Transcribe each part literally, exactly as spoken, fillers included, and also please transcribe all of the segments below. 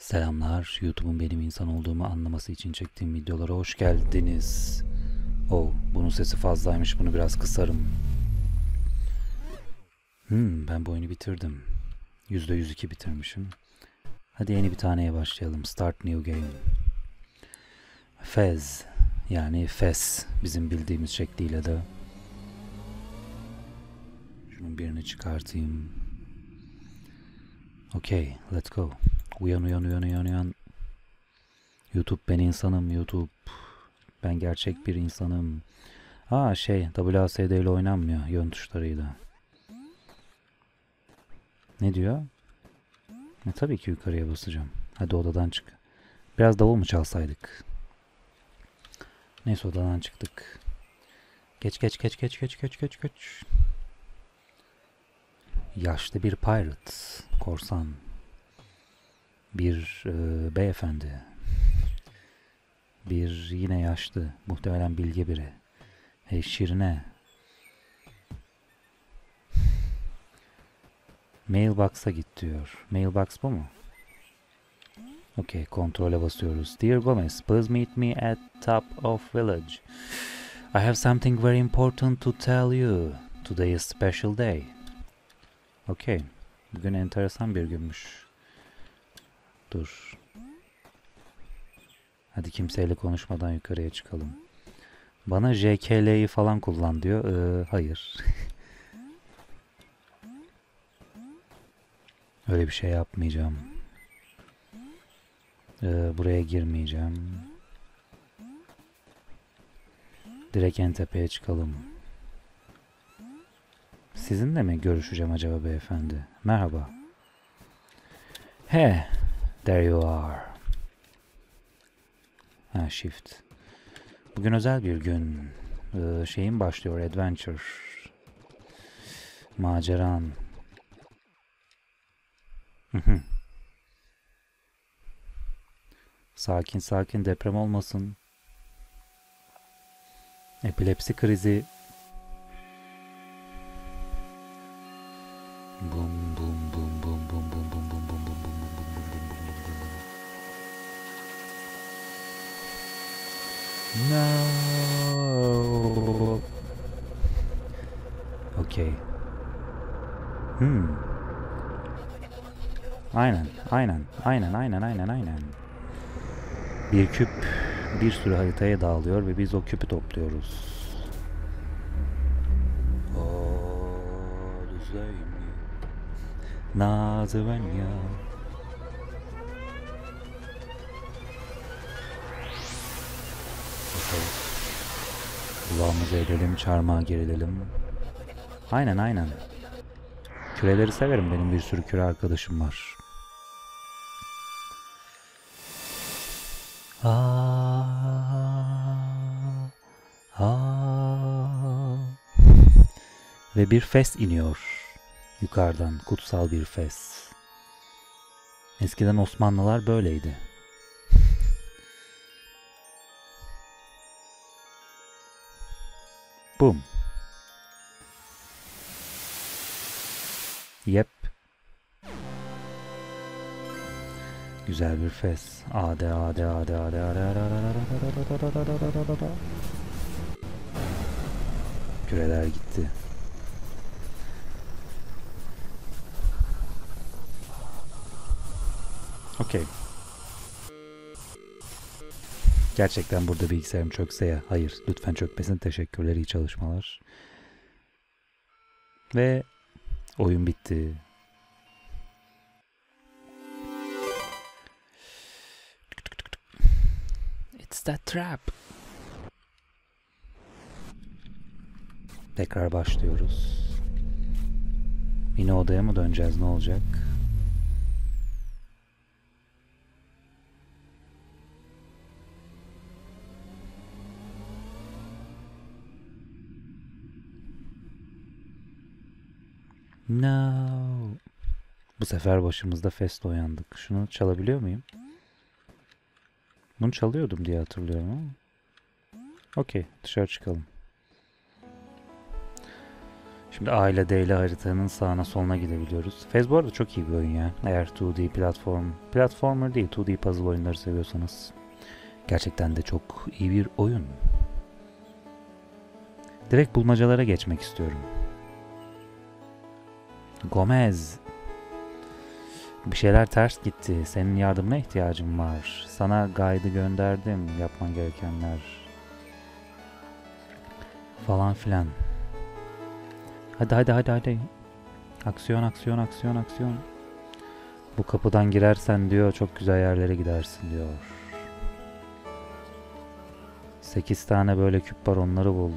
Selamlar, YouTube'un benim insan olduğumu anlaması için çektiğim videolara hoş geldiniz. Oh, bunun sesi fazlaymış, bunu biraz kısarım. Hmm, ben bu oyunu bitirdim. yüzde yüz iki bitirmişim. Hadi yeni bir taneye başlayalım. Start new game. Fez, yani Fes bizim bildiğimiz şekliyle de. Şunun birini çıkartayım. Okay, let's go. Uyan uyan uyan uyan uyan. YouTube ben insanım, YouTube. Ben gerçek bir insanım. Aa şey, W A S D ile oynanmıyor yön tuşlarıyla. Ne diyor? E, tabii ki yukarıya basacağım. Hadi odadan çık. Biraz davul mu çalsaydık? Neyse odadan çıktık. Geç geç geç geç geç geç geç geç. Yaşlı bir pirate. Korsan. Bir e, beyefendi. Bir yine yaşlı. Muhtemelen bilge biri. Hey Şirine. Mailbox'a git diyor. Mailbox bu mu? Okey, kontrole basıyoruz. Dear Gomez, please meet me at top of village. I have something very important to tell you. Today is special day. Okey. Bugün enteresan bir günmüş. Dur. Hadi kimseyle konuşmadan yukarıya çıkalım. Bana J K L'yi falan kullan diyor. Ee, hayır. Öyle bir şey yapmayacağım. Ee, buraya girmeyeceğim. Direkt en tepeye çıkalım. Sizinle mi görüşeceğim acaba beyefendi? Merhaba. He, there you are. Ha, shift. Bugün özel bir gün. Ee, şeyin başlıyor, adventure. Maceran. Sakin sakin, deprem olmasın. Epilepsi krizi. Bum bum bum bum bum bum bum bum bum bum bum bum. No. Okay. Hmm. Aynen, aynen, aynen, aynen, aynen, aynen. Bir küp bir sürü haritaya dağılıyor ve biz o küpü topluyoruz. Nazıvenya. Bakalım. Kulağımızı edelim, çarmıha gerilelim. Aynen aynen. Küreleri severim, benim bir sürü küre arkadaşım var. Aa, aa. Ve bir fes iniyor yukarıdan, kutsal bir fes. Eskiden Osmanlılar böyleydi. Bum. Yep. Güzel bir fes. Ade ade ade ade ade ade ade. Küreler gitti. Okey. Gerçekten burada bilgisayarım çökse ya. Hayır, lütfen çökmesin. Teşekkürler, iyi çalışmalar. Ve oyun bitti. It's that trap. Tekrar başlıyoruz. Yine odaya mı döneceğiz, ne olacak? No. Bu sefer başımızda fesle uyandık. Şunu çalabiliyor muyum? Bunu çalıyordum diye hatırlıyorum ama. Okey, dışarı çıkalım. Şimdi A ile D ile haritanın sağına soluna gidebiliyoruz. Fez bu arada çok iyi bir oyun ya. Eğer iki D platform, platformer değil iki D puzzle oyunları seviyorsanız. Gerçekten de çok iyi bir oyun. Direkt bulmacalara geçmek istiyorum. Gomez. Bir şeyler ters gitti. Senin yardımına ihtiyacım var. Sana guide'ı gönderdim. Yapman gerekenler. Falan filan. Hadi hadi hadi hadi. Aksiyon aksiyon aksiyon aksiyon. Bu kapıdan girersen diyor çok güzel yerlere gidersin diyor. sekiz tane böyle küp var, onları bul.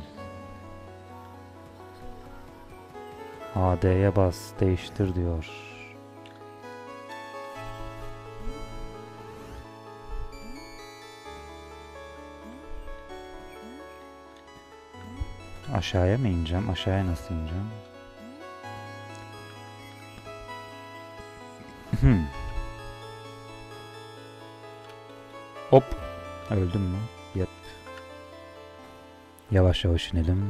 A D'ye bas, değiştir diyor. Aşağıya mı ineceğim? Aşağıya nasıl ineceğim? Hmm. Hop. Öldüm mü? Yep. Yavaş yavaş inelim.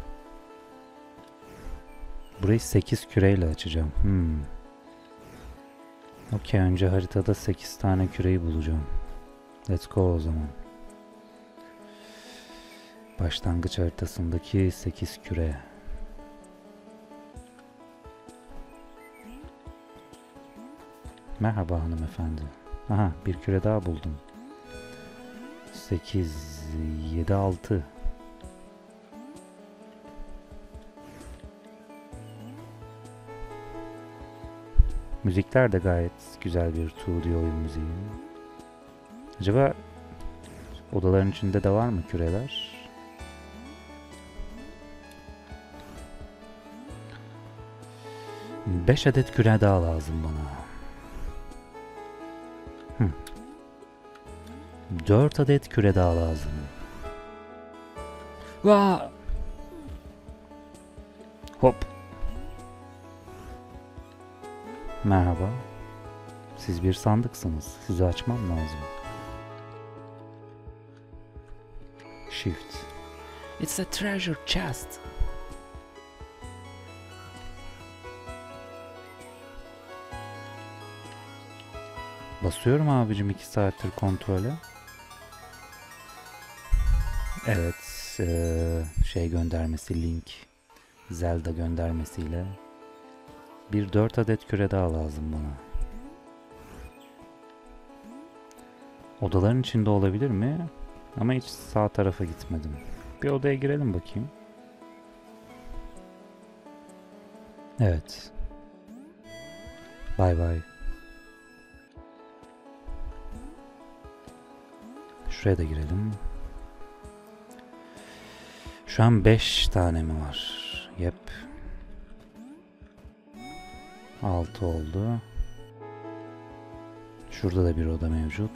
Burayı sekiz küreyle açacağım. Hmm. Okey, önce haritada sekiz tane küreyi bulacağım. Let's go o zaman. Başlangıç haritasındaki sekiz küre. Merhaba hanımefendi. Aha, bir küre daha buldum. sekiz, yedi, altı. Müzikler de gayet güzel bir iki D oyun müziği. Acaba odaların içinde de var mı küreler? beş adet küre daha lazım bana. Hı. dört adet küre daha lazım. Vaa! Hop. Merhaba. Siz bir sandıksınız. Sizi açmam lazım. Shift. It's a treasure chest. Basıyorum abicim iki saattir kontrole. Evet, ee, şey göndermesi, link, Zelda göndermesiyle bir dört adet küre daha lazım bana. Odaların içinde olabilir mi? Ama hiç sağ tarafa gitmedim. Bir odaya girelim bakayım. Evet. Bay bay. Şuraya da girelim. Şu an beş tane mi var? Yep. altı oldu. Şurada da bir oda mevcut.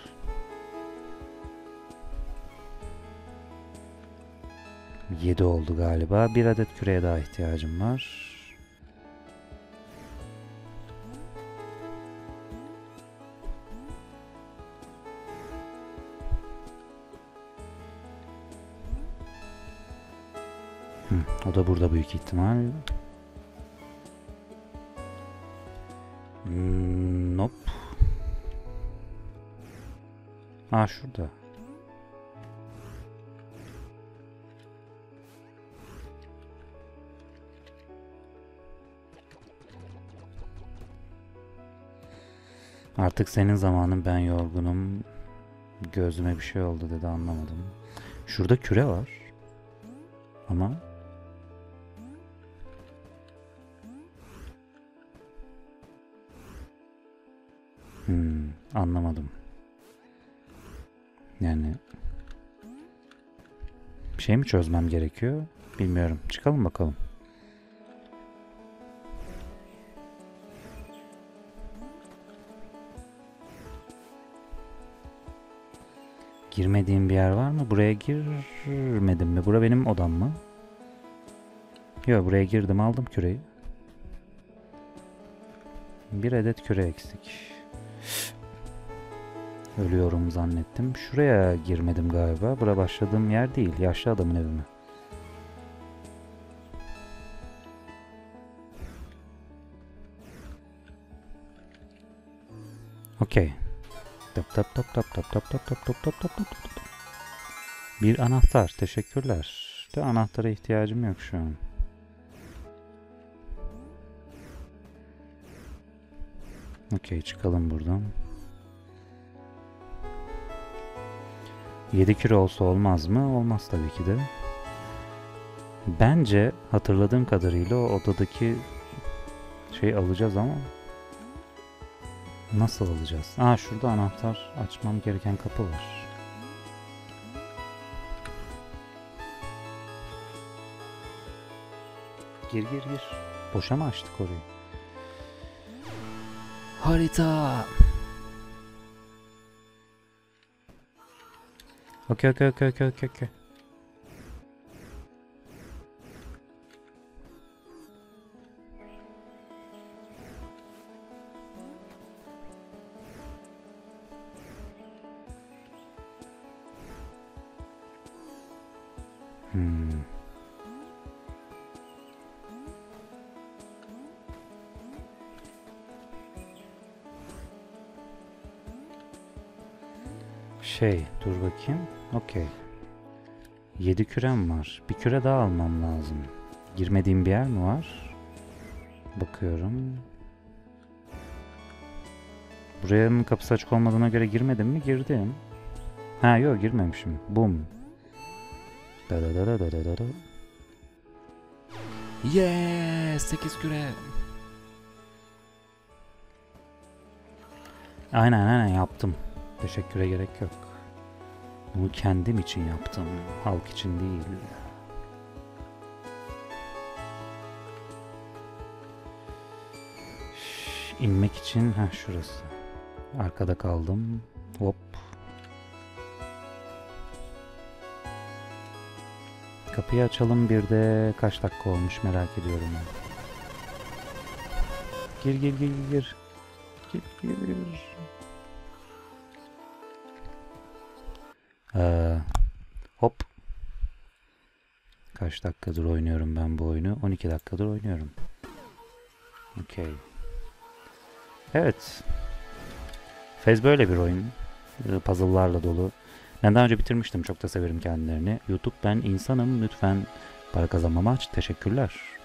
yedi oldu galiba. Bir adet küreye daha ihtiyacım var. Hı, o da burada büyük ihtimal. Hmm, nope. Aa, şurada. Artık senin zamanın, ben yorgunum. Gözüme bir şey oldu dedi, anlamadım. Şurada küre var. Ama hmm, anlamadım. Yani bir şey mi çözmem gerekiyor? Bilmiyorum. Çıkalım bakalım. Girmediğim bir yer var mı? Buraya girmedim mi? Bura benim odam mı? Yok, buraya girdim, aldım küreyi. Bir adet küre eksik. Ölüyorum zannettim. Şuraya girmedim galiba. Bura başladığım yer değil. Yaşlı adamın evi mi? Okey. Tap tap tap tap tap tap tap tap tap tap tap tap tap. Bir anahtar. Teşekkürler. De anahtara ihtiyacım yok şu an. Okey, çıkalım buradan. yedi kilo olsa olmaz mı? Olmaz tabii ki de. Bence hatırladığım kadarıyla o odadaki şey alacağız ama nasıl alacağız? Aa, şurada anahtar, açmam gereken kapı var. Gir gir gir. Boşa mı açtık orayı? Harita. Okey okey okey okey okey okey. Hmm. Şey, dur bakayım. Okey. yedi kürem var. Bir küre daha almam lazım. Girmediğim bir yer mi var? Bakıyorum. Buranın kapısı açık olmadığına göre girmedim mi? Girdim. Ha yok, girmemişim. Boom. Da da da da da da da. Yes! sekiz küre. Aynen aynen yaptım. Teşekküre gerek yok. Bunu kendim için yaptım. Halk için değil. Şş, inmek için ha şurası. Arkada kaldım. Hop. Kapıyı açalım, bir de kaç dakika olmuş merak ediyorum. Gir gir gir gir. Gir gir gir. Ee, hop. Kaç dakikadır oynuyorum ben bu oyunu? on iki dakikadır oynuyorum. Okey. Evet. Fez böyle bir oyun. Puzzle'larla dolu. Ben daha önce bitirmiştim. Çok da severim kendilerini. YouTube, ben insanım. Lütfen para kazanmama aç. Teşekkürler.